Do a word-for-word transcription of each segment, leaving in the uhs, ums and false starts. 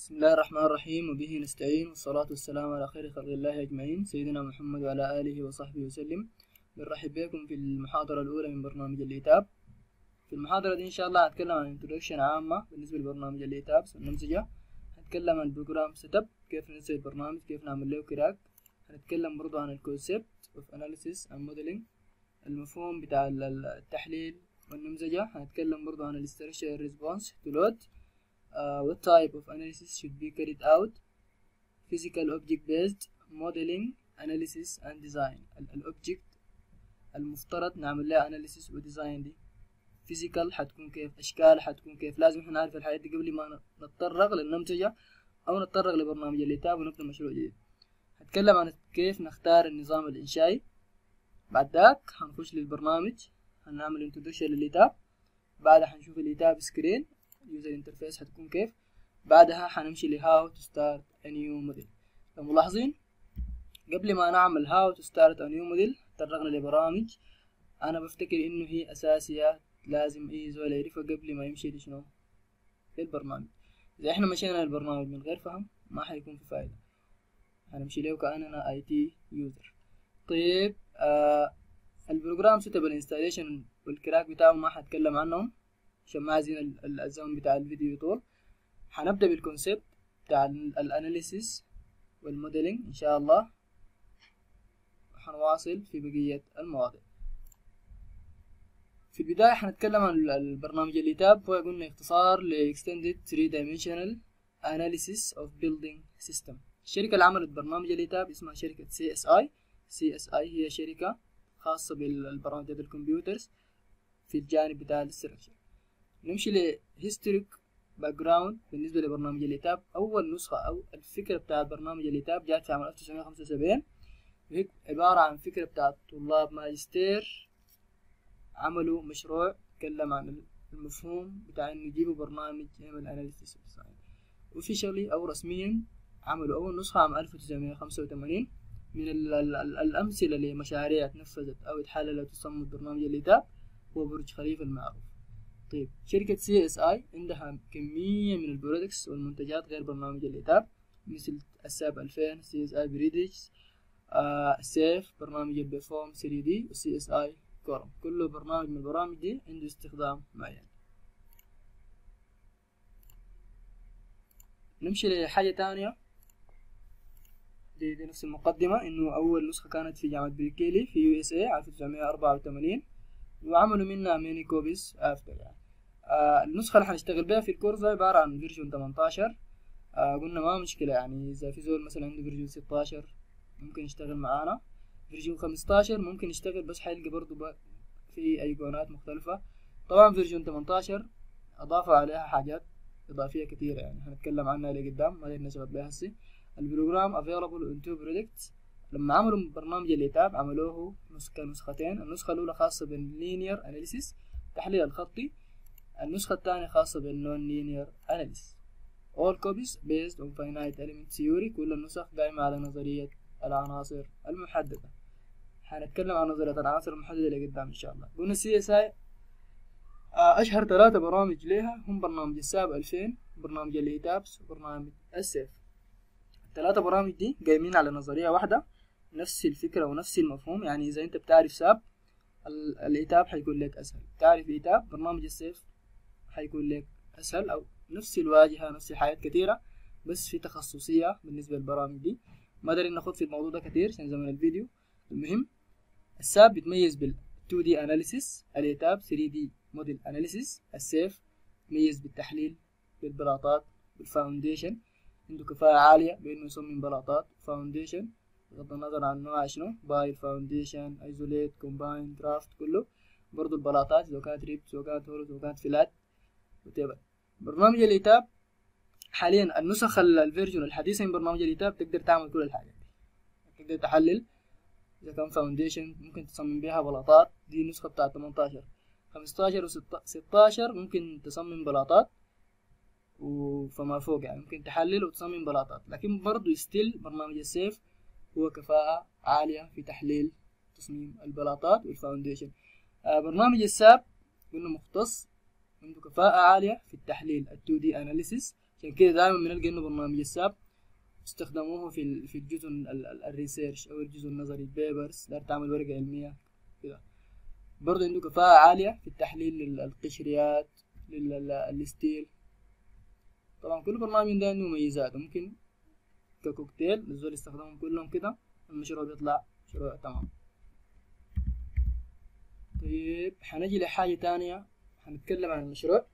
بسم الله الرحمن الرحيم، وبه نستعين، والصلاة والسلام على خير خلق الله أجمعين، سيدنا محمد وعلى آله وصحبه وسلم. بنرحب بكم في المحاضرة الأولى من برنامج الإيتاب. في المحاضرة دي إن شاء الله هنتكلم عن introduction عامة بالنسبة لبرنامج الإيتاب والنمذجة. هنتكلم عن البروجرام سيت اب، كيف ننزل البرنامج، كيف نعمل له كراك. هنتكلم برضو عن الكونسيبت اوف اناليسيس اند موديلينج، المفهوم بتاع التحليل والنمذجة. هنتكلم برضو عن الاستراكشر ريسبونس تو لود. Uh, what type of analysis should be carried out, physical object based modeling analysis and design. الأوبجكت المفترض نعمل لها analysis و design دي physical حتكون كيف، أشكال حتكون كيف. لازم احنا نعرف الحاجات دي قبل ما نتطرق للنمذجة أو نتطرق لبرنامج الإيتاب ونبدأ مشروع جديد. هتكلم عن كيف نختار النظام الإنشائي. بعد ذاك هنخش للبرنامج، هنعمل introduction للإيتاب. بعدها هنشوف الإيتاب سكرين user interface هتكون كيف. بعدها حنمشي ل how to start a new model. فملاحظين قبل ما نعمل how to start a new model تطرقنا لبرامج انا بفتكر انه هي اساسيات لازم اي زول يعرفها قبل ما يمشي لشنو للبرنامج. اذا احنا مشينا للبرنامج من غير فهم ما حيكون في فايدة، هنمشي له كأننا اي تي يوزر. طيب آه البروجرام سيتابل انستاليشن والكراك بتاعه ما حتكلم عنهم عشان ما عايزين الزمن بتاع الفيديو يطول. هنبدأ بالكونسيبت بتاع الاناليسيس والموديلينج ان شاء الله، هنواصل في بقية المواضيع. في البداية هنتكلم عن البرنامج الإيتاب، هو قلنا اختصار ل Extended three dimensional Analysis of Building System. الشركة اللي عملت برنامج الإيتاب اسمها شركة سي إس آي. سي إس آي هي شركة خاصة بالبرامجات الكمبيوترز في الجانب بتاع الاستراكشر. نمشي ل Historic باك بالنسبة لبرنامج الإيتاب. أول نسخة أو الفكرة بتاع برنامج الإيتاب جات في عام ألف وتسعمائة وخمسة وسبعين، وهي عبارة عن فكرة بتاع طلاب ماجستير عملوا مشروع تكلم عن المفهوم بتاع إنه يجيبوا برنامج يعمل أناليسيس وديزاين. وفيشلي أو رسميا عملوا أول نسخة عام ألف وتسعمائة وخمسة وثمانين. من ال ال ال الأمثلة لمشاريع تنفذت أو اتحللت وتصمم برنامج الإيتاب هو برج خليفة المعروف. طيب شركة سي إس آي عندها كمية من البرودكتس والمنتجات غير برنامج الإيتاب، مثل الساب ألفين، سي إس آي بريدج، آه سيف، برنامج البيفورم ثري دي، وسي إس آي كورم. كل برنامج من البرامج دي عنده استخدام معين. نمشي لحاجة تانية، دي, دي نفس المقدمة، إنه أول نسخة كانت في جامعة بريكيلي في يو إس إيه ألف وتسعمائة وأربعة وثمانين، وعملوا منها ميني كوبيز أفتر يعني. آه النسخة اللي هنشتغل بها في الكورس عبارة عن فيرجن ثمانية عشر. آه قلنا ما مشكلة يعني، إذا في زول مثلا عنده فيرجن ستة عشر ممكن يشتغل معانا. فيرجن خمسة عشر ممكن يشتغل، بس حيلقى برضو في أيقونات مختلفة. طبعا فيرجن ثمانية عشر أضافوا عليها حاجات إضافية كتيرة يعني هنتكلم عنها لقدام، ما نشغل بها هسي. البروجرام available in two projects. لما عملوا برنامج الإيتاب عملوه نسخة نسختين. النسخة الأولى خاصة باللينير أناليسيس التحليل الخطي، النسخة الثانية خاصة بالنون لينير أناليسيس. all copies based on finite element theory. كل النسخ قائمة على نظرية العناصر المحددة. هنتكلم عن نظرية العناصر المحددة لقدام إن شاء الله. قلنا سي إس آي أشهر ثلاثة برامج لها هم برنامج الساب ألفين، برنامج الإيتابس، وبرنامج السيف. الثلاثة برامج دي قايمين على نظرية واحدة، نفس الفكرة ونفس المفهوم. يعني إذا أنت بتعرف ساب الإيتاب حيكون لك أسهل، تعرف إيتاب برنامج السيف حيكون لك أسهل، أو نفس الواجهة نفس الحاجات كتيرة، بس في تخصصية بالنسبة للبرامج دي. ما دارين ناخد في الموضوع ده كتير عشان زمن الفيديو. المهم الساب بيتميز بال تو دي أناليسيس، الإيتاب ثري دي موديل أناليسيس، السيف بيتميز بالتحليل بالبلاطات بالفاونديشن، عنده كفاءة عالية بإنه يصمم بلاطات فاونديشن بغض النظر عن نوع شنو، بايل فاونديشن، ايزوليت، كومباين، درافت، كله. برضو البلاطات إذا كانت ريبس إذا كانت هورس إذا كانت فلات وتبع. برنامج الإيتاب حاليا النسخ الفيرجن الحديثة من برنامج الإيتاب تقدر تعمل كل الحاجات دي. تقدر تحلل إذا كان فاونديشن، ممكن تصمم بيها بلاطات، دي النسخة بتاعت ثمانية عشر. خمسة عشر و ستة عشر ممكن تصمم بلاطات وفما فوق يعني ممكن تحلل وتصمم بلاطات، لكن برضو ستيل برنامج السيف هو كفاءة عالية في تحليل تصميم البلاطات والفاونديشن. آه برنامج الساب قلنا مختص عنده كفاءة عالية في التحليل ال تو دي أناليسيس عشان كده دائما بنلقى انه برنامج الساب استخدموه في في الجزء الريسيرش او الجزء النظري بيبرز، دار تعمل ورقة علمية كده. برضه عنده كفاءة عالية في التحليل للقشريات للستيل. طبعا كل برنامج ده عنده مميزات، ممكن ككوكتيل الزول يستخدمهم كلهم كده المشروع بيطلع مشروع تمام. طيب حنجي لحاجة تانية، حنتكلم عن المشروع.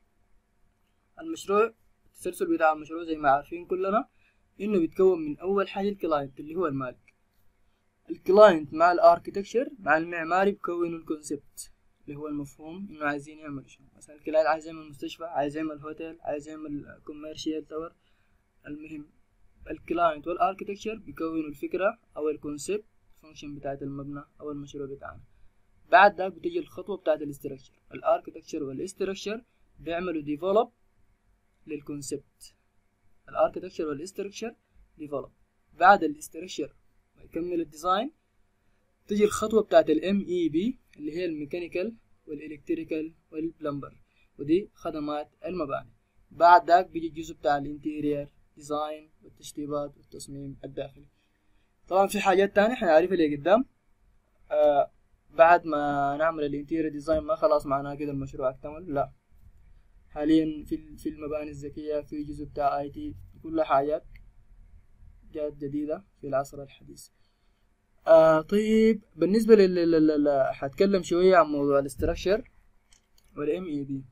المشروع التسلسل بتاع المشروع زي ما عارفين كلنا انه بيتكون من اول حاجة الكلاينت اللي هو المالك. الكلاينت مع الاركتكشر مع المعماري بيكونوا الكونسبت اللي هو المفهوم انه عايزين يعملوا شنو. مثلا الكلاينت عايز يعمل مستشفى، عايز يعمل هوتيل، عايز يعمل كوميرشيال تاور. المهم الكلاينت والاركتكشر بيكونوا الفكرة او الكونسبت فانكشن بتاعت المبنى او المشروع بتاعنا. بعد ذاك بتجي الخطوة بتاعت الاستراكشر. الاركتكشر والاستراكشر بيعملوا ديفلوب للكونسبت. الاركتكشر والاستراكشر ديفلوب. بعد الاستراكشر ما يكمل الديزاين تجي الخطوة بتاعت الام اي بي اللي هي الميكانيكال والالكتريكال والبلمبر، ودي خدمات المباني. بعد ذاك بيجي الجزء بتاع الانتيرير ديزاين والتشطيبات والتصميم الداخلي. طبعا في حاجات تانية حنعرفها اللي قدام. آه بعد ما نعمل الانتيرير ديزاين ما خلاص معناها كده المشروع اكتمل، لا. حاليا في في المباني الذكية في جزء بتاع اي تي، كل حاجات جات جديدة في العصر الحديث. آه طيب بالنسبة لل حتكلم شوية عن موضوع الاستراكشر والام اي بي.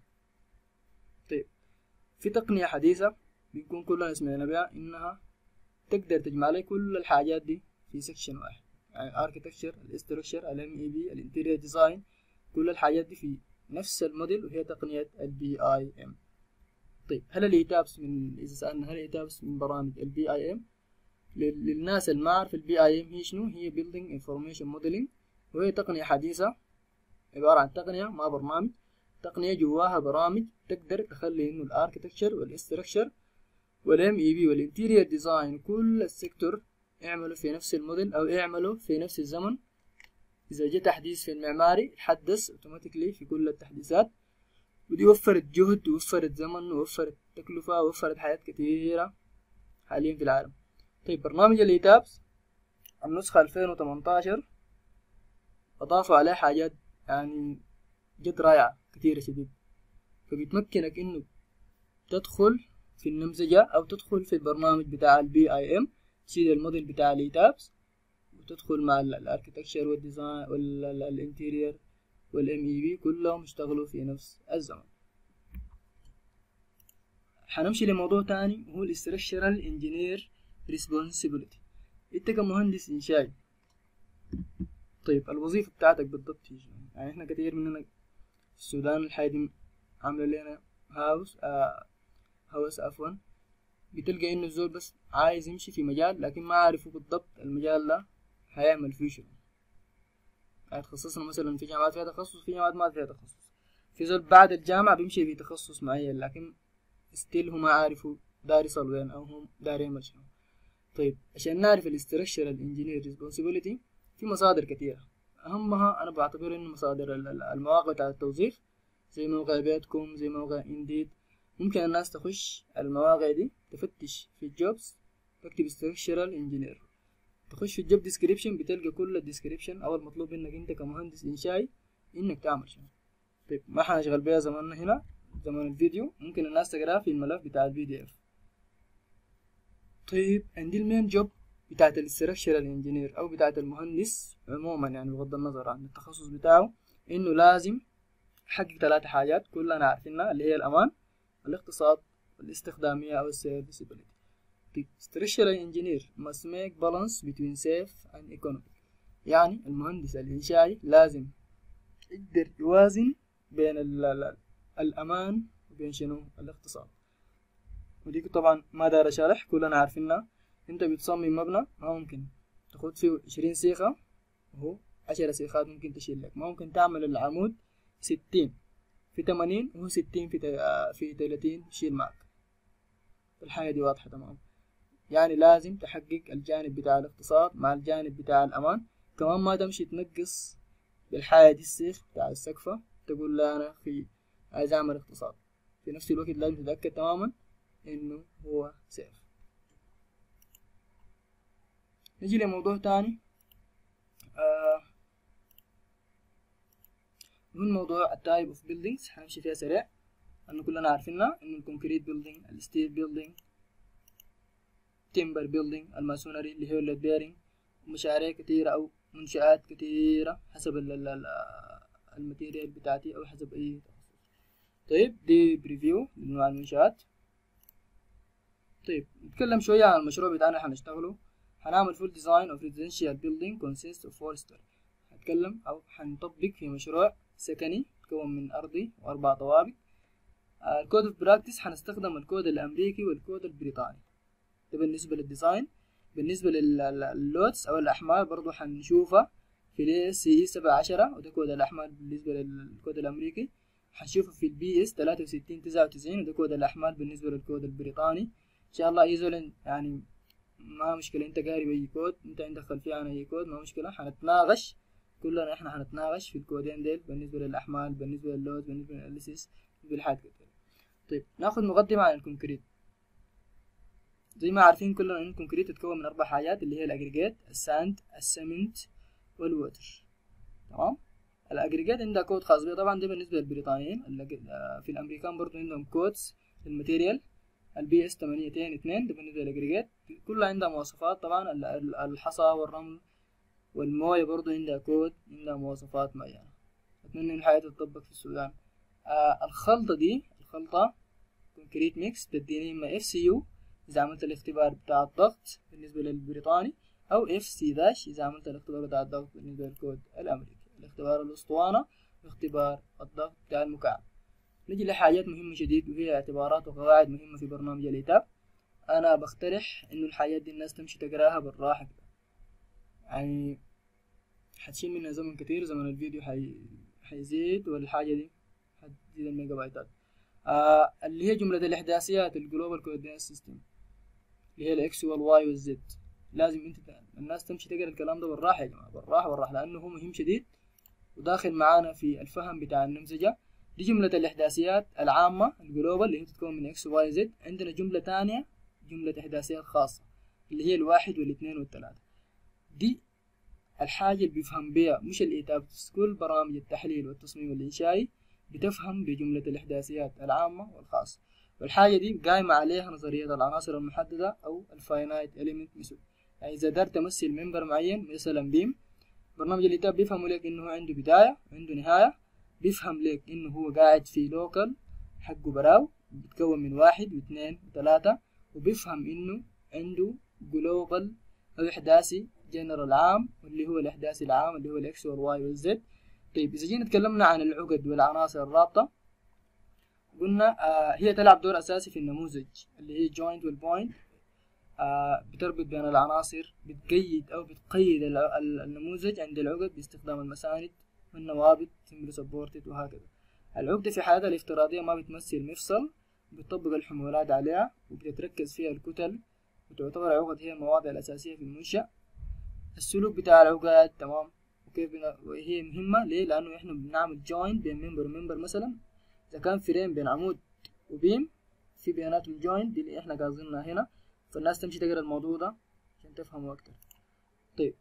طيب في تقنية حديثة بنكون كلنا سمعنا بها انها تقدر تجمع لي كل الحاجات دي في سكشن واحد، يعني الاركتكشر، الاستراكشر، الام اي بي، الانتيريور ديزاين، كل الحاجات دي في نفس الموديل، وهي تقنية البي اي ام. طيب هل الايتابس من اذا سألنا هل الايتابس من برامج البي اي ام؟ للناس اللي ما عارف البي اي ام هي شنو، هي بيلدينج انفورميشن موديلنج، وهي تقنية حديثة عبارة عن تقنية ما برنامج، تقنية جواها برامج تقدر تخلي انه الاركتكشر والاستراكشر والام اي بي والانتيريور ديزاين كل السيكتور يعملوا في نفس الموديل او يعملوا في نفس الزمن. اذا جاء تحديث في المعماري يتحدث اوتوماتيكلي في كل التحديثات، ودي وفرت جهد ووفرت زمن ووفرت تكلفة ووفرت حاجات كثيرة حاليا في العالم. طيب برنامج الايتابس النسخة ألفين وثمنتاشر اضافوا عليه حاجات يعني جد رائعة كثيرة شديد، فبيتمكنك انه تدخل في النمذجة او تدخل في البرنامج بتاع البي اي ام، تشيل الموديل بتاع الايتابس وتدخل مع الاركتكشر والديزاين والانتيرير والام اي بي كلهم يشتغلوا في نفس الزمن. حنمشي لموضوع تاني وهو الاستراكشرال انجينير ريسبونسبيلتي. انت كمهندس انشائي طيب الوظيفة بتاعتك بالضبط هي شنو؟ يعني احنا كتير مننا في السودان الحياة دي عاملة لنا هاوس آه هاوس عفوا، بتلقى انه الزول بس عايز يمشي في مجال لكن ما عارفه بالضبط المجال ده هيعمل فيه شنو. يعني تخصصنا مثلا في جامعات فيها تخصص، في جامعات ما فيها تخصص. في زول بعد الجامعة بيمشي في تخصص معين لكن ستيل هو ما عارفه دار يصل وين او هو دار يعمل شنو. طيب عشان نعرف الاستراكشرال انجينير ريسبونسبيلتي في مصادر كثيرة، اهمها انا بعتبر انه مصادر المواقع بتاع التوظيف زي موقع بيتكم زي موقع انديد. ممكن الناس تخش المواقع دي تفتش في الجوبز، تكتب استراكشرال انجينير، تخش في الجوب ديسكريبشن بتلقى كل الديسكريبشن او المطلوب منك انت كمهندس انشائي انك تعمل شنو. طيب ما حنشغل بيها زماننا هنا زمان الفيديو، ممكن الناس تقراه في الملف بتاع البي دي اف. طيب عندي المين جوب بتاعت الاستراكشرال انجينير او بتاعت المهندس عموما، يعني بغض النظر عن التخصص بتاعه، انه لازم يحقق ثلاثة حاجات كلنا عارفينها اللي هي الامان، الاقتصاد، والاستخدامية او السيرفيسابيلتي. طيب structural engineer must make balance between safe and economic، يعني المهندس الإنشائي لازم يقدر يوازن بين ال ال الأمان وبين شنو الاقتصاد. وديك طبعا ما دار أشرح كلنا عارفينها. انت بتصمم مبنى ما ممكن تاخد فيه عشرين سيخة وهو عشرة سيخات ممكن تشيل لك، ما ممكن تعمل العمود ستين في تمانين وهو ستين في في تلاتين يشيل معك. الحاجة دي واضحة تمام. يعني لازم تحقق الجانب بتاع الاقتصاد مع الجانب بتاع الأمان. كمان ما تمشي تنقص بالحاجة دي السيخ بتاع السقفة تقول لا أنا في عايز أعمل اقتصاد، في نفس الوقت لازم تتأكد تماما إنه هو سيف. نجي لموضوع تاني آه من موضوع التايب اوف بيلدينجز، حنمشي فيها سريع انه كلنا عارفينها انه الكونكريت بيلدينج، الستيل بيلدينج، تيمبر بيلدينج، الماسونري اللي هو اللود بيرنج، مشاريع كثيرة او منشآت كثيرة حسب الماتيريال بتاعتي او حسب اي تخصص. طيب دي بريفيو لانواع المنشآت. طيب نتكلم شوية عن المشروع بتاعنا اللي حنشتغله. حنعمل فول ديزاين اوف ريزيدنشال بيلدينج كونسيست اوف فور ستوري. هنتكلم او حنطبق في مشروع سكني مكون من ارضي واربع طوابق. الكود اوف براكتس حنستخدم الكود الامريكي والكود البريطاني. ده بالنسبة للديزاين. بالنسبة لللودز او الاحمال برضو حنشوفها في ال سي سبعة عشرة وده كود الاحمال بالنسبة للكود الامريكي. حنشوفه في البي اس ثلاثة وستين تسعة وتسعين وده كود الاحمال بالنسبة للكود البريطاني. ان شاء الله يزول يعني ما مشكلة، انت قاري اي كود، انت عندك خلفية عن اي كود ما مشكلة، حنتناقش كلنا احنا حنتناقش في الكودين ديل بالنسبة للاحمال بالنسبة لللود بالنسبة للاناليسيس بالحاجات كتير. طيب ناخد مقدمة عن الكونكريت. زي ما عارفين كلنا ان الكونكريت تتكون من اربع حاجات اللي هي الاجريجيت، الساند، السمنت، والووتر. تمام. الاجريجيت عندها كود خاص بها طبعا، ده بالنسبة للبريطانيين. في الامريكان برضو عندهم كودز للماتيريال، البي اس ثمانية اثنين ده بالنسبة للاجريجيت كلها عندها مواصفات. طبعا الحصى والرمل والمويه برضو عندها كود، عندها مواصفات معينة. اتمنى ان الحياة تتطبق في السودان. آه الخلطة دي الخلطة كونكريت ميكس بتديني اما اف سي يو اذا عملت الاختبار بتاع الضغط بالنسبة للبريطاني، او اف سي داش اذا عملت الاختبار بتاع الضغط بالنسبة للكود الامريكي. الاختبار الاسطوانة واختبار الضغط بتاع المكعب. نجي لحاجات مهمة شديد وهي اعتبارات وقواعد مهمة في برنامج الإيتاب. أنا بقترح إنه الحاجات دي الناس تمشي تقراها بالراحة كده، يعني حتشيل منها زمن كتير، زمن الفيديو حي... حيزيد والحاجة دي حتزيد الميجا بايتات. آه اللي هي جملة الإحداثيات الجلوبال كوردينيت سيستم اللي هي الإكس والواي والزد. لازم أنت الناس تمشي تقرا الكلام ده بالراحة يا جماعة، بالراحة بالراحة، لأنه هو مهم شديد وداخل معانا في الفهم بتاع النمذجة. دي جملة الإحداثيات العامة الجلوبال اللي هي تتكون من إكس واي زد. عندنا جملة تانية جملة إحداثيات خاصة اللي هي الواحد والاثنين والثلاثة. دي الحاجة اللي بيفهم بيها مش الإيتاب، كل برامج التحليل والتصميم الإنشائي بتفهم بجملة الإحداثيات العامة والخاصة، والحاجة دي قايمة عليها نظرية العناصر المحددة أو الفاينايت إليمنت ميثود. يعني إذا قدرت تمثل ممبر معين مثلا بيم، برنامج الإيتاب بيفهم لك إنه عنده بداية وعنده نهاية، بيفهم لك إنه هو قاعد في لوكال حقه براو بيتكون من واحد واثنين وثلاثة، وبيفهم إنه عنده جلوبال أو إحداثي جنرال عام واللي هو الإحداثي العام اللي هو الإكس والواي والزد. طيب إذا جينا تكلمنا عن العقد والعناصر الرابطة، قلنا آه هي تلعب دور أساسي في النموذج اللي هي joint والبوينت. آه بتربط بين العناصر، بتقيد أو بتقيد النموذج عند العقد باستخدام المساند والنوابط سمبل سبورتد وهكذا. العقدة في حالتها الافتراضية ما بتمثل مفصل، بتطبق الحمولات عليها وبتتركز فيها الكتل، وتعتبر العقد هي المواضع الأساسية في المنشأ. السلوك بتاع العقد تمام وكيف بنا... وهي مهمة ليه؟ لأنه إحنا بنعمل جوين بين ممبر وممبر. مثلا إذا كان فريم بين عمود وبيم في بياناتهم جوين دي اللي إحنا قاصدينها هنا، فالناس تمشي تقرأ الموضوع ده عشان تفهموا أكتر. طيب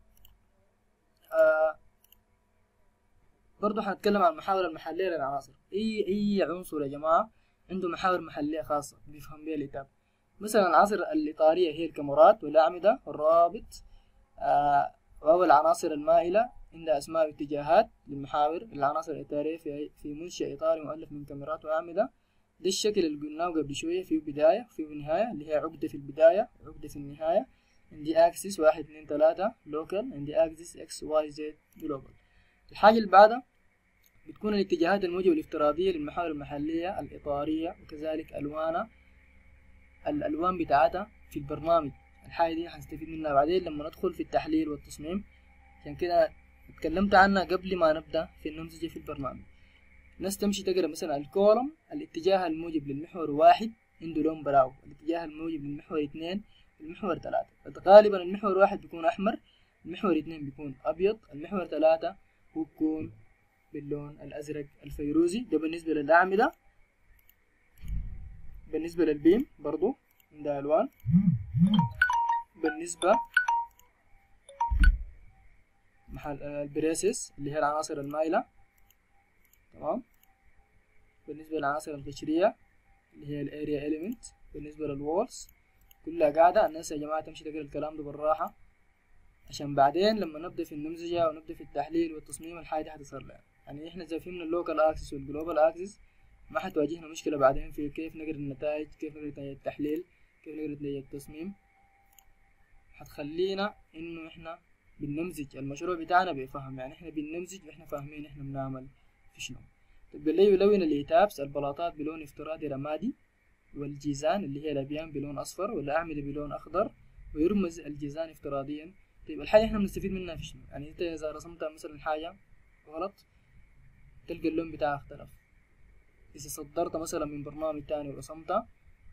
آه برضو هنتكلم عن المحاور المحلية للعناصر. أي أي عنصر يا جماعة عنده محاور محلية خاصة بيفهم بيها الإيتاب. مثلا العناصر الإطارية هي الكاميرات والأعمدة والروابط، آه وهو العناصر المائلة عندها أسماء واتجاهات للمحاور. العناصر الإطارية في في منشأ إطاري مؤلف من كاميرات وأعمدة. ده الشكل اللي قلناه قبل شوية، فيه بداية وفيه نهاية اللي هي عقدة في البداية وعقدة في النهاية. عندي أكسس واحد اثنين ثلاثة لوكال، عندي أكسس إكس واي زد جلوبال. الحاجة اللي بعدها بتكون الاتجاهات الموجبة الافتراضية للمحاور المحلية الإطارية، وكذلك ألوانها الألوان بتاعتها في البرنامج. الحاجة دي هنستفيد منها بعدين لما ندخل في التحليل والتصميم، عشان كده اتكلمت عنها قبل ما نبدأ في النمذجة في البرنامج. الناس تمشي تقرأ مثلا الكولم الاتجاه الموجب للمحور واحد عنده لون براو، الاتجاه الموجب للمحور اثنين المحور ثلاثة. غالبا المحور واحد بيكون أحمر، المحور اثنين بيكون أبيض، المحور ثلاثة هو بيكون باللون الأزرق الفيروزي. ده بالنسبة للأعمدة. بالنسبة للبيم برضو عندها ألوان. بالنسبة محل البريسس اللي هي العناصر المائلة، تمام. بالنسبة للعناصر القشرية اللي هي الاريا إليمنت. بالنسبة للوولز كلها قاعدة. الناس يا جماعة تمشي تقرا الكلام ده بالراحة، عشان بعدين لما نبدأ في النمذجة ونبدأ في التحليل والتصميم الحاجة دي حتصير لها. يعني احنا إذا فهمنا اللوكال اكسس والجلوبال اكسس ما حتواجهنا مشكلة بعدين في كيف نقرا النتائج، كيف نقرا نتائج التحليل، كيف نقرا نتائج التصميم. حتخلينا انه احنا بنمزج المشروع بتاعنا بفهم، يعني احنا بنمزج واحنا فاهمين احنا بنعمل في شنو. طيب قال لي يلون الإيتابس البلاطات بلون افتراضي رمادي، والجيزان اللي هي الأبيان بلون أصفر، والأعمدة بلون أخضر، ويرمز الجيزان افتراضيا. طيب الحاجة احنا بنستفيد منها في شنو؟ يعني انت إذا رسمت مثلا حاجة غلط تلقى اللون بتاعها اختلف. إذا صدرت مثلا من برنامج تاني ورسمتها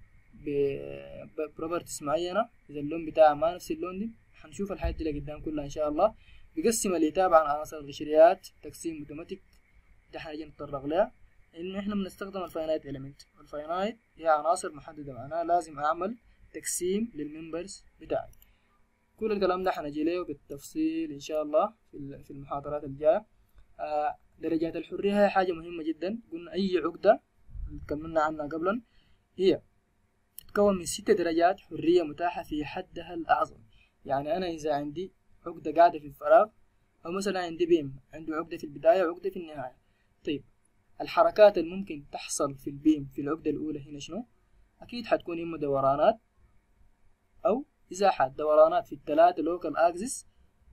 ببروبرتيز معينة، إذا اللون بتاعها ما نفس اللون دي حنشوف الحاجات دي لقدام كلها إن شاء الله. بيقسم الإتابة عن عناصر القشريات تقسيم اوتوماتيك، ده حاجة نتطرق لها. إنه إحنا بنستخدم الفاينايت إليمنت، والفاينايت هي عناصر محددة، معناها لازم أعمل تقسيم للممبرز بتاعي. كل الكلام ده حنجي له بالتفصيل إن شاء الله في المحاضرات الجاية. آه درجات الحرية هي حاجة مهمة جدا. قلنا أي عقدة تكلمنا عنها قبلا هي تتكون من ست درجات حرية متاحة في حدها الأعظم. يعني أنا إذا عندي عقدة قاعدة في الفراغ، أو مثلا عندي بيم عنده عقدة في البداية وعقدة في النهاية، طيب الحركات الممكن تحصل في البيم في العقدة الأولى هنا شنو؟ أكيد حتكون إما دورانات أو إزاحات. دورانات في الثلاثة لوكال أكسس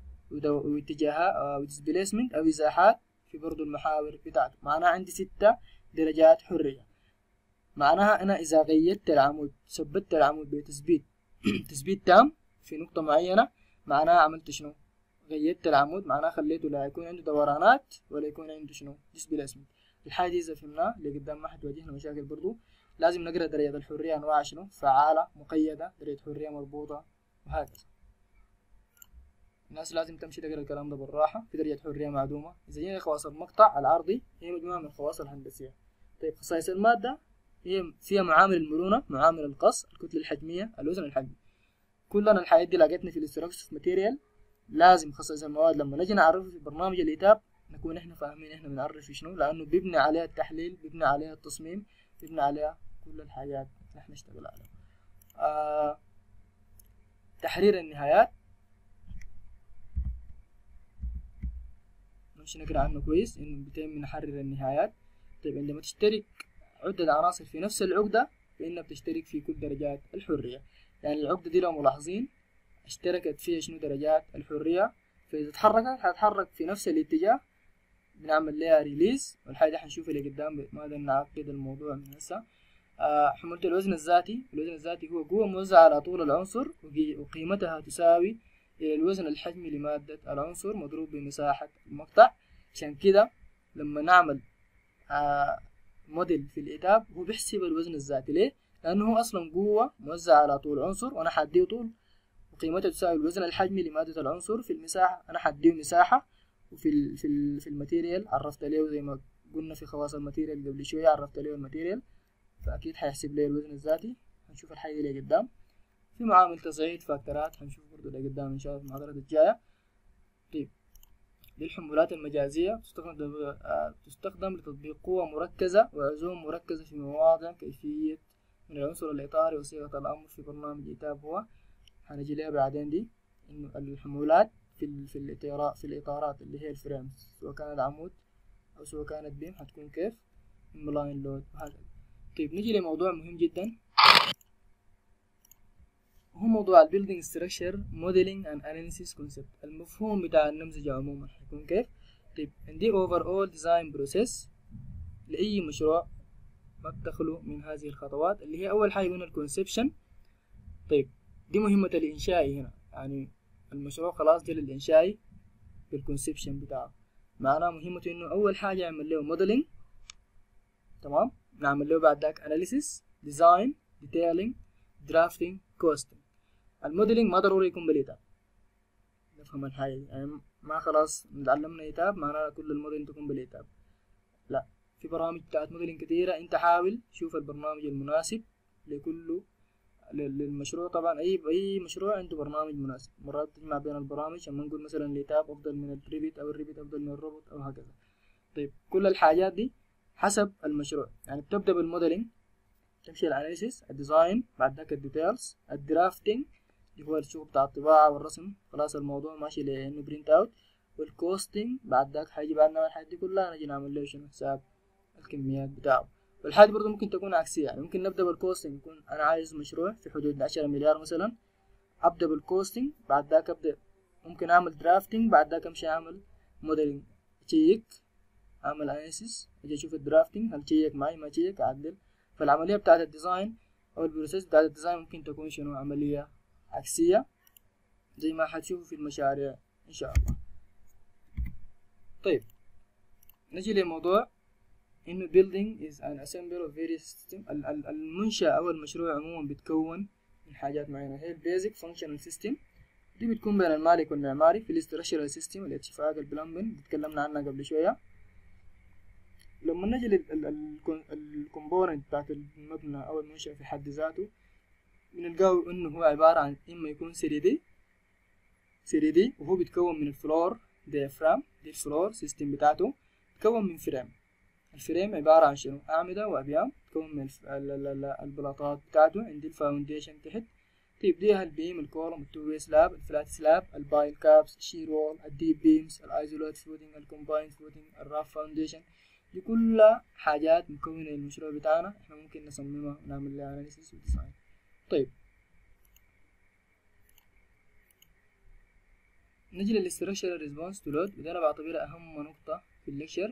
واتجاهها وديسبيسمنت، أو إزاحات في برضو المحاور بتاعته. معناها عندي ستة درجات حرية. معناها أنا إذا غيرت العمود، ثبت العمود بتثبيت تثبيت تام في نقطة معينة، معناها عملت شنو؟ غيرت العمود، معناها خليته لا يكون عنده دورانات ولا يكون عنده شنو؟ ديسبيسمنت. الحاجة دي إذا فهمناها اللي قدام ما حتواجهنا مشاكل. برضو لازم نقرأ درجة الحرية أنواع شنو؟ فعالة، مقيدة، درجة حرية مربوطة، وهكذا. الناس لازم تمشي تقرأ الكلام ده بالراحة. في درجة حرية معدومة. إذا جينا خواص المقطع العرضي هي مجموعة من الخواص الهندسية. طيب خصائص المادة هي فيها معامل المرونة، معامل القص، الكتلة الحجمية، الوزن الحجمي. كلنا الحاجات دي لقيتنا في الاستراكشر ماتيريال. لازم خصائص المواد لما نجي نعرفها في برنامج الإيتاب نكون احنا فاهمين احنا بنعرف في شنو، لأنه بيبني عليها التحليل، بيبني عليها التصميم، بيبني عليها كل الحاجات اللي احنا نشتغل عليها. آه تحرير النهايات نمشي نقرأ عنه كويس، إنه بيتم نحرر النهايات. طيب عندما تشترك عدة عناصر في نفس العقدة فإنها بتشترك في كل درجات الحرية. يعني العقدة دي لو ملاحظين اشتركت فيها شنو درجات الحرية، فإذا تحركت هتتحرك في نفس الاتجاه بنعمل لها ريليز. والحاجة دي هنشوفها اللي قدام، ما بدنا نعقد الموضوع من هسه. آه حمولة الوزن الذاتي. الوزن الذاتي هو قوة موزعة على طول العنصر وقيمتها تساوي إلى الوزن الحجمي لمادة العنصر مضروب بمساحة المقطع. عشان كده لما نعمل آه موديل في الإيتاب هو بيحسب الوزن الذاتي. ليه؟ لأنه هو أصلا قوة موزعة على طول عنصر، وأنا حديه طول وقيمتها تساوي الوزن الحجمي لمادة العنصر في المساحة. أنا حديه مساحة، وفي ال في ال في الماتيريال عرفت له زي ما قلنا في خواص الماتيريال قبل شوية، عرفت له الماتيريال، فأكيد حيحسب لي الوزن الذاتي. هنشوف الحاجة اللي قدام. في معامل تصعيد فاكتورات هنشوف برضو اللي قدام إن شاء الله في المحاضرات الجاية. طيب دي الحمولات المجازية تستخدم تستخدم لتطبيق قوة مركزة وعزوم مركزة في مواضع. كيفية من العنصر الإطاري وصيغة الأمر في برنامج إيتاب هو هنجي لها بعدين. دي إنه الحمولات في ال في الإطارات في الإطارات اللي هي الفريمز، سواء كانت عمود أو سواء كانت بيم هتكون كيف إنلاين لود وهكذا. طيب نيجي لموضوع مهم جدا هو موضوع ال Building Structure Modeling and Analysis Concept. المفهوم بتاع النمذجة عموما هيكون كيف. طيب عندي overall design process لأي مشروع ما بتخلو من هذه الخطوات، اللي هي أول حاجة قلنا الكونسبشن. طيب دي مهمة الإنشائي هنا، يعني المشروع خلاص جل الإنشائي بالكونسبشن بتاعه. معناه مهمته إنه أول حاجة يعمل له modeling، تمام، نعمل له بعد ذاك analysis، design، detailing، drafting، costing. الموديلنج ما ضروري يكون بالإيتاب، نفهم الحاجة دي، يعني ما خلاص نتعلمنا إيتاب معناه كل الموديلنج تكون بالإيتاب. لا، في برامج بتاعت موديلنج كتيرة. أنت حاول شوف البرنامج المناسب لكل للمشروع. طبعا اي اي مشروع عنده برنامج مناسب، مرات تجمع بين البرامج، اما نقول مثلا لتاب افضل من الريفيت او الريفيت افضل من الروبوت او هكذا. طيب كل الحاجات دي حسب المشروع. يعني بتبدا بالموديلنج، تمشي الاناليسيس، الديزاين، بعد ذاك الديتيلز، الدرافتنج اللي هو الشغل بتاع الطباعه والرسم، خلاص الموضوع ماشي لانه برينت اوت، والكوستنج بعد ذاك حيجي بعد ما الحاجات دي كلها نجي نعمل له شنو حساب الكميات بتاعه. والحاجة برضه ممكن تكون عكسية، يعني ممكن نبدأ بالكوستنج، يكون أنا عايز مشروع في حدود عشرة مليار مثلا، أبدأ بالكوستنج، بعد ذاك أبدأ ممكن أعمل درافتنج، بعد ذاك أمشي أعمل موديلنج، أشيك أعمل أناليسيس، أجي أشوف الدرافتنج هل شيك معي ما شيك أعدل. فالعملية بتاعت الديزاين أو البروسيس بتاعت الديزاين ممكن تكون شنو عملية عكسية زي ما حتشوفوا في المشاريع إن شاء الله. طيب نجي لموضوع إنه building is an assembly of various systems. المنشأ أو المشروع عموما بيتكون من حاجات معينة، هي ال basic functional system دي بتكون بين المالك والمعماري. في ال structural system الاتفاق البلمبن اتكلمنا عنها قبل شوية. لما نجي لل component بتاعت المبنى أو المنشأ في حد ذاته بنلقاه إنه هو عبارة عن إما يكون ثري دي ثري دي وهو بيتكون من الفلور diaphragm، دي الفلور سيستم بتاعته بيتكون من فريم. الفريم عبارة عن شنو؟ أعمدة وأبيام تكون من البلاطات بتاعته. عندي الفاونديشن تحت تبديها البيم، الكولوم، التو واي سلاب، الفلات سلاب، البايل كابس، الشير وول، الديب بيمز، الايزوليت فوتنج، الكومبايند فوتنج، الراف فاونديشن. دي كلها حاجات مكونة للمشروع بتاعنا، احنا ممكن نصممها ونعمل لها اناليسيس وديزاين. طيب نجي للاستراكشرال ريسبونس تو لود، وده انا بعتبرها اهم نقطة في الليكشر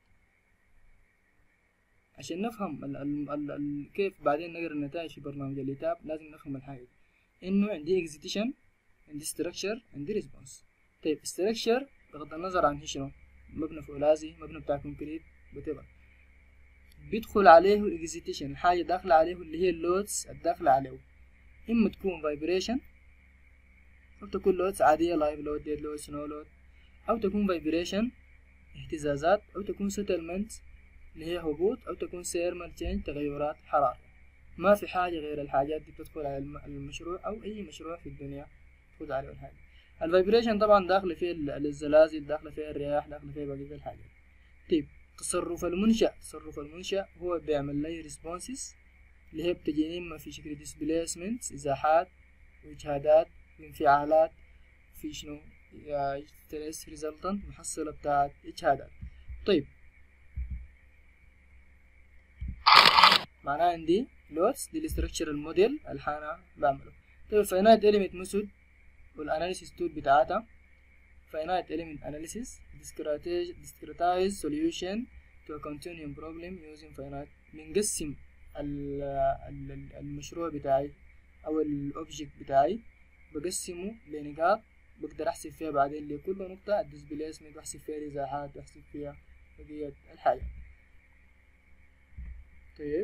عشان نفهم ال ال ال ال كيف بعدين نقرا النتائج في برنامج الليتاب. لازم نفهم الحاجة دي، انه عندي اكزيكيوشن، عندي ستراكشر، عندي ريسبونس. طيب ستراكشر بغض النظر عن شنو، مبنى فولاذي، مبنى بتاع كونكريت، بتبقى بيدخل عليه الاكزيكيوشن، الحاجة داخلة عليه اللي هي اللودز الداخلة عليه، اما تكون فايبريشن او تكون لودز عادية لايف لود، ديد لود، سنو لود، او تكون فايبريشن اهتزازات، او تكون سيتلمنت اللي هي هبوط، او تكون سيرمال تشينج تغيرات حرارة. ما في حاجة غير الحاجات دي بتدخل على المشروع او اي مشروع في الدنيا تدخل عليه الحاجة. الفايبريشن طبعا داخل فيه الزلازل، داخل فيه الرياح، داخل فيه بقية الحاجات. طيب تصرف المنشأ، تصرف المنشأ هو بيعمل لي ريسبونسز اللي هي بتجي اما في شكل ديسبليسمنت، ازاحات واجهادات وانفعالات، في شنو ستريس ريزلتنت، محصلة بتاعت اجهادات. طيب معناها عندي لودز دي الاستراكشرال موديل اللي انا بعمله. طيب finite element method والاناليسيس تول بتاعتها finite element analysis discretize solution to a continuum problem using finite. بنقسم المشروع بتاعي او الاوبجكت بتاعي بقسمه لنقاط بقدر احسب فيها بعدين لكل نقطة الديسبليسمنت، واحسب فيها الازاحات، واحسب فيها بقية الحاجة. طيب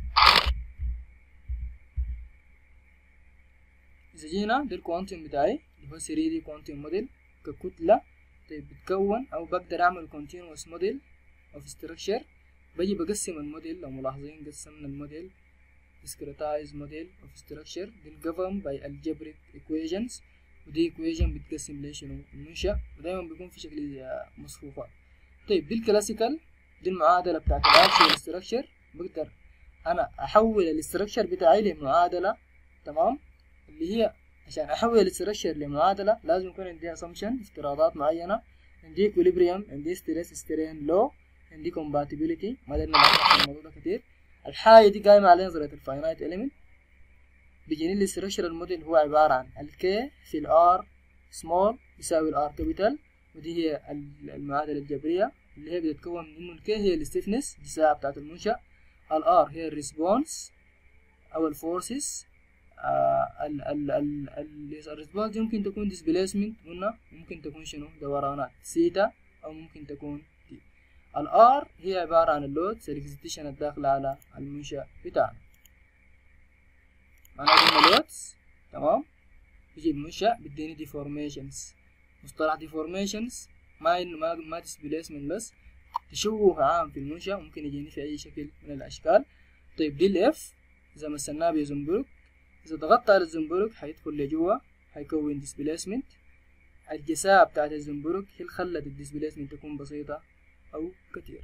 إذا جينا ده الكوانتم بتاعي اللي هو ثري دي كوانتم موديل ككتلة. طيب بتكون أو بقدر أعمل continuous model of structure. بجي بقسم الموديل، لو ملاحظين قسمنا الموديل discretized model of structure دي governed by algebraic equations، ودي equation بتقسم لي شنو المنشأ، ودايما بيكون في شكل مصفوفات. طيب دي الكلاسيكال، دي المعادلة بتاعت الأكشوال structure. بقدر أنا أحول الاستراكشر بتاعي لمعادلة، تمام، اللي هي عشان احول الاستراكشر لمعادله لازم يكون عندي assumption افتراضات معينه، عندي equilibrium، عندي stress strain law، عندي compatibility. ما درنا نحكي الموضوع ده كتير. الحاجه دي قايمه على نظريه الفاينايت element. بيجيني الاستراكشر موديل هو عباره عن الكي في الار سمول يساوي الار كابيتال، ودي هي المعادله الجبريه اللي هي بتتكون من انه الكي هي الستيفنس دي الساعه بتاعت المنشا، الار هي الريسبونس او الفورسز، آه ال ال ال الريسبونس دي ممكن تكون displacement قلنا، ممكن تكون شنو دورانات سيتا، او ممكن تكون تي. الار هي عبارة عن اللودز الاكزيكيوشن الداخلة على المنشأ بتاعنا. معناها قلنا لودز، تمام، يجي المنشأ بيديني ديفورميشنز. مصطلح ديفورميشنز ما انه ما ما displacement بس، تشوه عام في المنشأ ممكن يجيني في اي شكل من الاشكال. طيب دي الاف إذا مسناه بزنبرك، إذا ضغطت على الزنبرك حيدخل لجوا، حيكون ديسبيسمنت. الجساء بتاعت الزنبرك هي اللي خلت الديسبيسمنت تكون بسيطة أو كثيرة.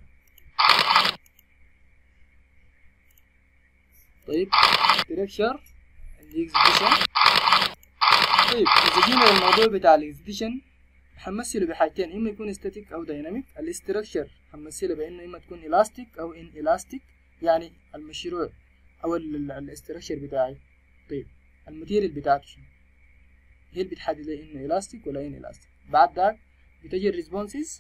طيب structure الاكزيكيوشن. طيب إذا جينا للموضوع بتاع الاكزيكيوشن حنمثله بحاجتين، إما يكون ستاتيك أو دايناميك. الاستراكشر حنمثله بإنه إما تكون إلاستيك أو إن إلاستيك، يعني المشروع أو الاستراكشر بتاعي. طيب الماتيريال بتاعته شنو؟ هي اللي بتحدد لي إنه إلاستيك ولا إن إلاستيك. بعد ذاك بتجي الريسبونسز،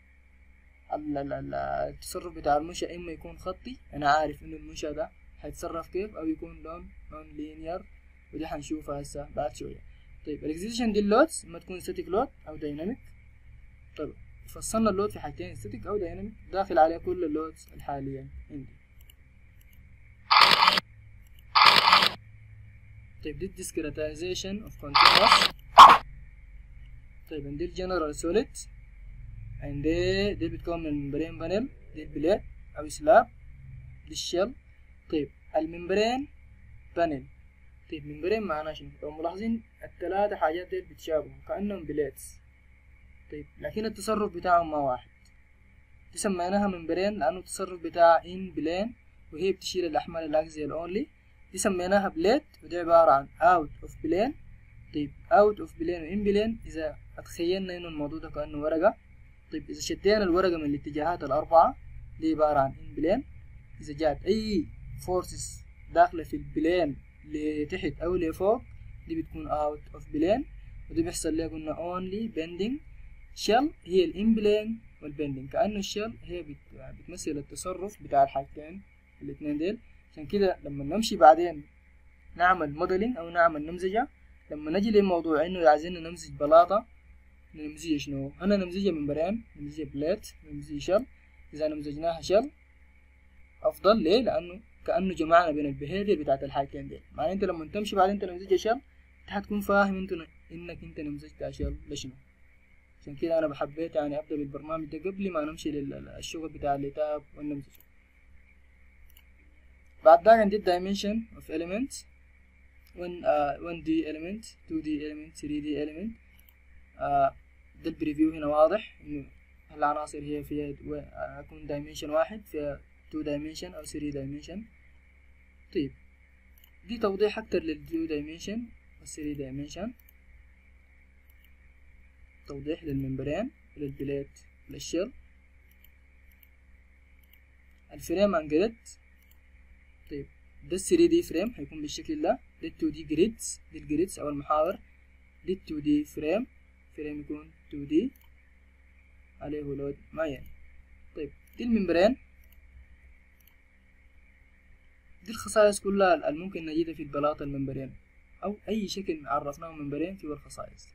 التصرف بتاع المنشأ إما يكون خطي، أنا عارف إنه المنشأ ده هيتصرف كيف، أو يكون لون نون لينير، ودي حنشوفها هسه بعد شوية. طيب الاكزيكيوشن دي اللودز اما تكون ستاتيك لود او دايناميك. طيب فصلنا اللود في حاجتين، ستاتيك او دايناميك، داخل عليه كل اللودز الحالية عندي. طيب دي discretization of continuous. طيب عندي الجنرال سوليد، عندي دي بتكون من الممبرين بانل، دي البليت او سلاب، دي الشل. طيب الممبرين بانل، طيب ممبرين معناه شنو؟ لو ملاحظين الثلاثة حاجات دي بتشابهوا كأنهم بليتس. طيب لكن التصرف بتاعهم ما واحد. دي سميناها ممبرين لأنه التصرف بتاعها إن بلين وهي بتشيل الأحمال الأكزيال أونلي. دي سميناها بليت ودي عبارة عن أوت أوف بلين. طيب أوت أوف بلين وإن بلين إذا أتخيلنا إنه الموضوع ده كأنه ورقة. طيب إذا شدينا الورقة من الاتجاهات الأربعة دي عبارة عن إن بلين. إذا جات أي فورسز داخلة في البلين لتحت أو لفوق دي بتكون out of plane، ودي بيحصل لها قلنا only bending. shell هي الامبلين والبندنج، كأنه الشل هي بت... بتمثل التصرف بتاع الحاجتين الاثنين ديل. عشان كده لما نمشي بعدين نعمل موديلينج أو نعمل نمذجة، لما نجي للموضوع إنه عايزين نمزج بلاطة، نمزجها شنو؟ أنا نمزجها ممبرين، نمزجها بليت، نمزجها شل. إذا نمزجناها شل أفضل. ليه؟ لأنه كأنه جمعنا بين البيهيفير بتاعت الحاجتين دي. معنى انت لما تمشي بعدين انت نمزجها شل انت حتكون فاهم انت انك انت نمزجتها شل لشنو. عشان كده انا بحبيت يعني ابدا بالبرنامج ده قبل ما نمشي للشغل بتاع الاتاب والنمزجة. بعد ذلك عندي dimension of elements one دي element two دي element three دي element. uh, ده البريفيو هنا واضح انه العناصر هي فيها اكون dimension واحد، فيها two dimension أو three dimension. طيب دي توضيح أكتر لل two dimension و three dimension، توضيح للممبرين للبليت للشل. الفريم انجريد، طيب ده three دي فريم هيكون بالشكل ده، ده two دي جريدز، دي الجريدز أو المحاور، دي two دي فريم، فريم يكون two دي عليه لود معين. طيب دي الممبرين، دي الخصائص كلها الممكن نجدها في البلاطة الممبرين أو أي شكل عرفناه ممبرين فيه الخصائص.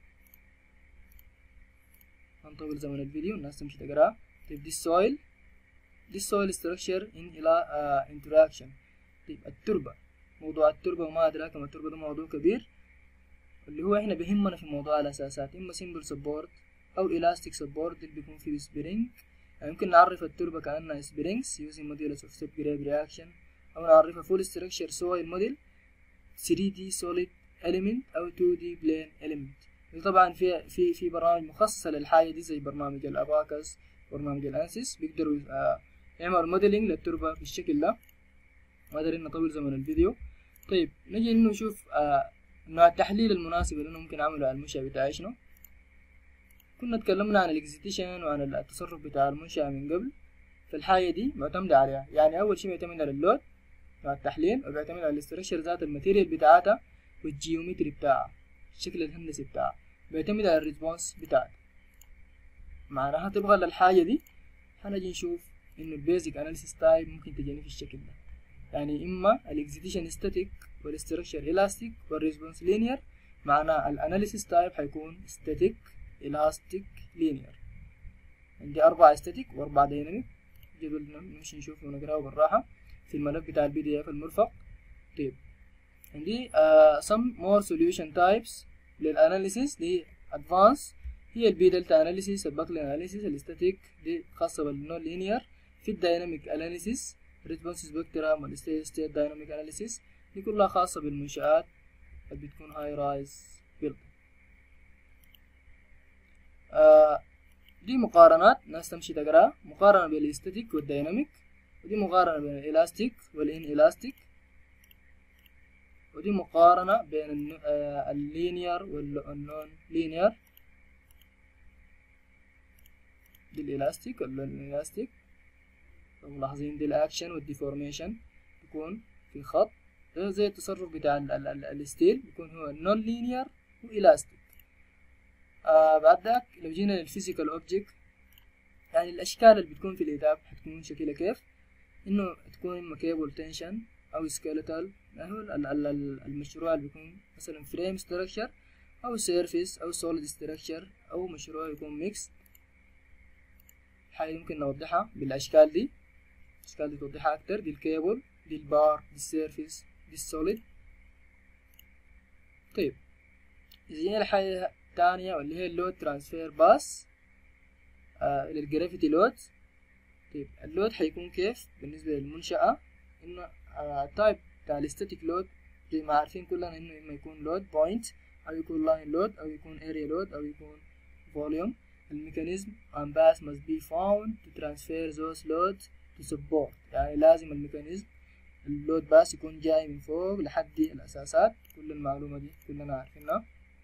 هنطول زمن الفيديو الناس تمشي تقرأ. طيب دي السويل، دي السويل ستراكشر إن إلى انتراكشن. طيب التربة، موضوع التربة وما أدراك ما التربة ده موضوع كبير اللي هو إحنا بيهمنا في موضوع الأساسات، إما سيمبل سبورت أو إلاستيك سبورت اللي بيكون فيه سبرينج. يعني ممكن نعرف التربة كأنها سبرينجز using modulus of step grade reaction، أو نعرفها full structure soil model three D solid element أو two D plane element. طبعا في في في برامج مخصصة للحاجة دي زي برنامج الأباكس، برنامج الأنسيس، بيقدروا آه يعملوا موديلينج للتربة بالشكل ده. ما قادرين نطول زمن الفيديو. طيب نجي إنه نشوف آه نوع التحليل المناسب اللي ممكن أعمله على المنشأ بتاعي شنو. كنا تكلمنا عن الاكزيتيشن وعن التصرف بتاع المنشأ من قبل، فالحاجة دي معتمدة عليها. يعني أول شيء بيعتمد على اللود مع التحليل، وبيعتمد على الاستراكشر ذات الماتيريال بتاعتها والجيومتري بتاعها، الشكل الهندسي بتاعها، بيعتمد على الريسبونس بتاعتها. معناها تبغى للحاجة دي هنجي نشوف إنه البيزك أناليسيس تايب ممكن تجيني في الشكل ده. يعني إما الاكزيتيشن ستاتيك والاستراكشر إلاستيك والريسبونس لينير. معناها الأناليسيس تايب هيكون ستاتيك إلاستيك لينير. عندي أربعة ستاتيك وأربعة دايناميك. جدول نمشي نشوفه ونقراه بالراحة في الملف بتاع البي دي اف المرفق. طيب عندي uh, some more solution types للاناليسيس دي advanced، هي البي دلتا اناليسيس، الباكلين اناليسيس، الاستاتيك دي خاصة بالنون لينير، في الدايناميك اناليسيس ريسبونس سبيكترم والستيت ستيت دايناميك اناليسيس. دي كلها خاصة بالمنشآت اللي بتكون هاي رايز بيلد. آه دي مقارنات ناس تمشي تقرأ، مقارنة بين الاستاتيك والديناميك، ودي مقارنة بين الالاستيك والان الاستيك، ودي مقارنة بين اللينير والنون لينير، دي الالاستيك والنون الاستيك. ملاحظين دي الاكشن والديفورميشن بيكون في خط، ده زي التصرف بتاع الستيل بيكون هو نون لينير والاستيك. آه بعد ذاك لو جينا للفيزيكال اوبجكت، يعني الاشكال اللي بتكون في الإيتاب حتكون شكلها كيف؟ انه تكون اما كيبل تنشن او سكيلتال، يعني هو المشروع اللي بيكون مثلا فريم ستراكشر او سيرفيس او سوليد ستراكشر، او مشروع يكون ميكس. حاجة ممكن نوضحها بالاشكال دي، الاشكال دي توضحها اكتر. دي الكيبل، دي البار، دي السيرفيس، دي السوليد. طيب اذا جينا لحاجة تانية واللي هي اللود ترانسفير باس آه للجرافيتي لود. طيب اللود حيكون كيف بالنسبة للمنشأة؟ انه آه تايب بتاع الاستاتيك لود زي ما عارفين كلنا انه اما يكون لود بوينت او يكون لاين لود او يكون اريا لود او يكون فوليوم. الميكانيزم and path must be found to transfer those loads to support، يعني لازم الميكانيزم اللود باس يكون جاي من فوق لحد الاساسات. كل المعلومة دي كلنا عارفينها.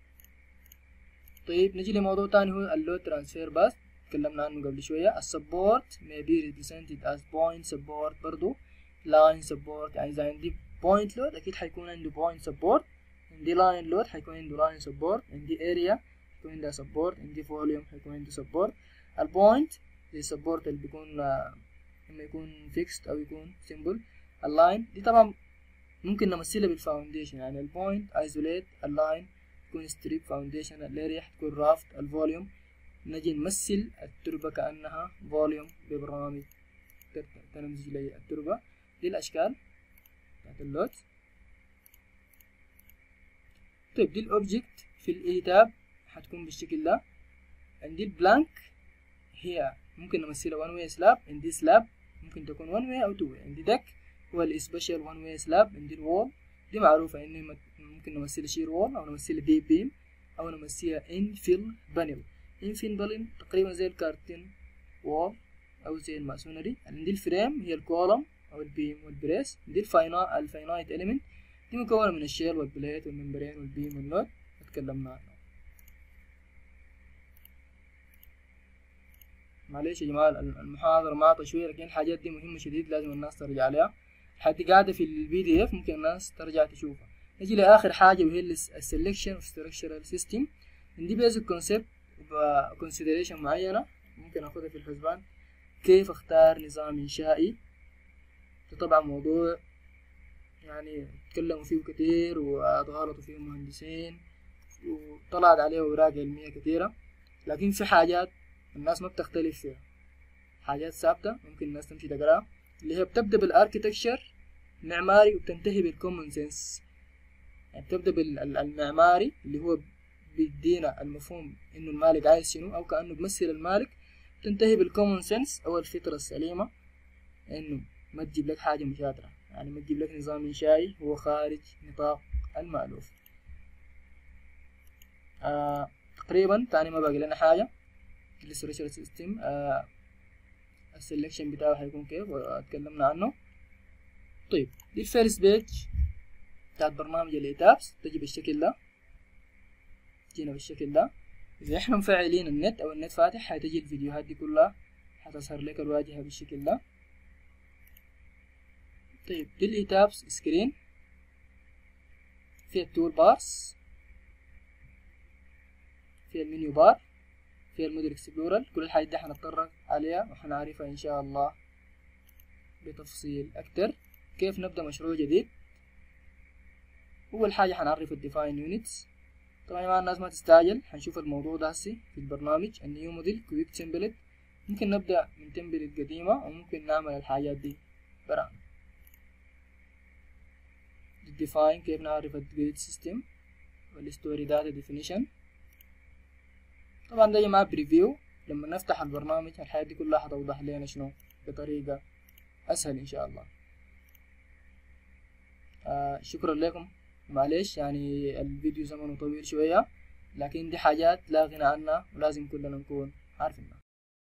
طيب نجي لموضوع تاني هو اللود ترانسفير باس، تكلمنا عنه قبل شوية. السبورت may be represented as point support، برضو line support، يعني إذا عندي point load أكيد حيكون عنده point support، عندي line load حيكون عنده line support، عندي area حيكون عندها support، عندي volume حيكون عنده support. البوينت زي السبورت اللي بيكون إما يكون fixed أو يكون simple. اللاين دي طبعا ممكن نمثلها بالفاونديشن، يعني البوينت isolate، اللاين تكون ستريب فاونديشن، الاريا تكون رافت، الفوليوم نجي نمثل التربة كأنها فوليوم ببرنامج تنمزج لي التربة. دي الأشكال بتاعت اللود. طيب دي الأوبجكت في الإيتاب حتكون بالشكل ده. عندي البلانك هي ممكن نمثلها one way slab، عندي سلاب ممكن تكون one way أو two way، عندي دك هو السبيشال one way slab، عندي الوول دي معروفة إنه ممكن نمثلها شير وول أو نمثلها دي بيم أو نمثلها انفيل بانل. انفيل بانل تقريبا زي الكارتين وول أو زي الماسونري. عندي الفريم هي الكولم أو البيم والبريس. عندي الفاينا الفاينايت إليمنت دي مكونة من الشيل والبليت والممبرين والبيم واللود اتكلمنا عنه. معلش يا جماعة المحاضرة معطى شوية، لكن الحاجات دي مهمة شديد لازم الناس ترجع عليها. حتى قاعدة في البي دي اف ممكن الناس ترجع تشوفها. نجي لآخر حاجة وهي السلكشن اوف ستراكشرال سيستم. عندي بيزك كونسبت وكونسيدريشن معينة ممكن اخدها في الحسبان. كيف اختار نظام انشائي؟ ده طبعا موضوع يعني تكلموا فيه كتير واتغلطوا فيه مهندسين وطلعت عليه اوراق علمية كتيرة، لكن في حاجات الناس ما بتختلف فيها، حاجات ثابتة ممكن الناس تمشي تقراها، اللي هي بتبدأ بالاركيتكشر معماري وبتنتهي بالكومن سنس. يعني بتبدأ بالمعماري اللي هو بيدينا المفهوم انه المالك عايز شنو او كأنه بيمثل المالك، تنتهي بالكومن سنس او الفطرة السليمة، انه ما تجيب لك حاجة مشاطرة، يعني ما تجيب لك نظام انشائي هو خارج نطاق المألوف. آه تقريبا تاني ما باقي لنا حاجة. الاستراكشر سيستم آه السلكشن بتاعه هيكون كيف واتكلمنا عنه. طيب دي الفيرست بيج بتاعت برنامج الايتابس تجي بالشكل ده، تجينا بالشكل ده. اذا احنا مفعلين النت او النت فاتح هتجي الفيديوهات دي كلها هتظهر لك الواجهة بالشكل ده. طيب دي الايتابس سكرين، فيها التول بارز، فيها المنيو بار، فيها الموديل اكسبلورر. كل الحاجات دي هنتطرق عليها وهنعرفها ان شاء الله بتفصيل اكتر. كيف نبدأ مشروع جديد؟ اول حاجة هنعرف الديفاين يونتس. طبعا ما الناس ما تستعجل، هنشوف الموضوع ده هسي في البرنامج. النيو موديل كويك تمبلت، ممكن نبدأ من تمبلت قديمة وممكن نعمل الحاجات دي برامج. الديفاين كيف نعرف الجريد سيستم والستوري داتا ديفينيشن. طبعا ده مع بريفيو، لما نفتح البرنامج الحاجات دي كلها هتوضح لنا شنو بطريقة اسهل ان شاء الله. آه شكرا لكم. معلش يعني الفيديو زمنه طويل شوية، لكن دي حاجات لا غنى عنها ولازم كلنا نكون عارفينها.